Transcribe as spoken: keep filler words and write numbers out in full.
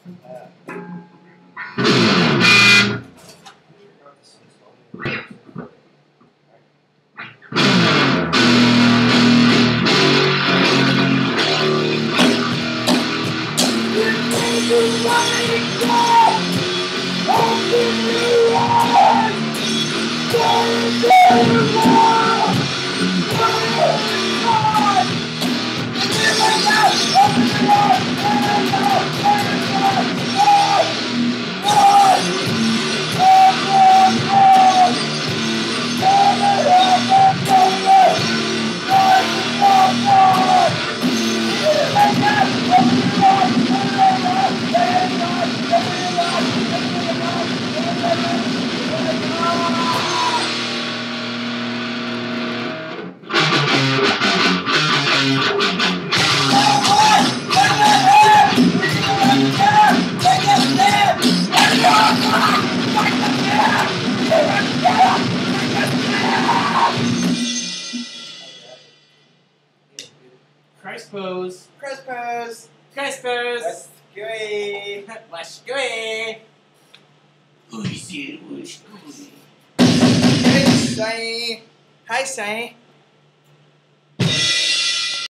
Christ pose. Christ pose. Christ pose. What's good? What's good? Who's it? What's good? Hey, Sai. Hi, Sai.